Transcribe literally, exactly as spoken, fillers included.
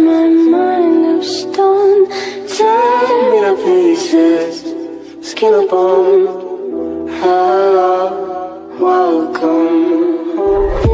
my mind of stone. Tear me to pieces, skin and bone. Hello, welcome home.